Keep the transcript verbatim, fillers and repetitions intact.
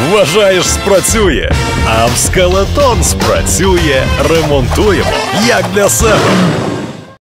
Вважаєш, спрацює? А в Скелетон спрацює. Ремонтуємо, як для себе.